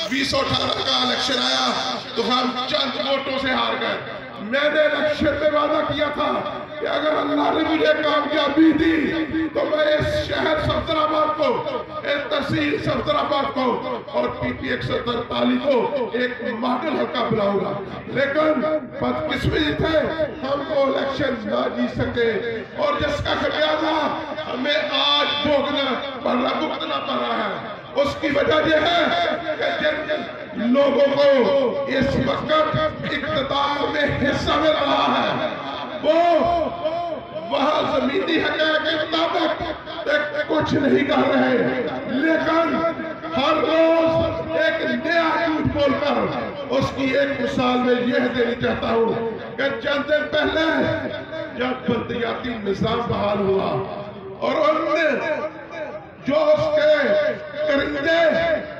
2018 का इलेक्शन आया तो हम चंद वोटों से हार गए। मैंने इलेक्शन में वादा किया था कि अगर अल्लाह ने मुझे कामयाबी दी तो मैं इस शहर सफदराबाद को, इस तहसील सफदराबाद को और PP 143 को एक मॉडल हल्का बनाऊंगा। लेकिन बदकिस्मती थे, हम वो इलेक्शन ना जीत सके और जिसका खमियाजा हमें आज भुगतना पड़ रहा है। उसकी वजह यह है कि जिन लोगों को इस वक्त इक़्तिदार में हिस्सा मिल रहा है वो वहाँ जमीनी हक़ के मुताबिक कुछ नहीं कर रहे, लेकिन हर रोज एक नया झूठ बोलकर उसकी एक मिसाल में यह देनी चाहता हूँ कि चंद दिन पहले जब बल्दियाती निज़ाम बहाल हुआ और उन्होंने जो उसके करिंदे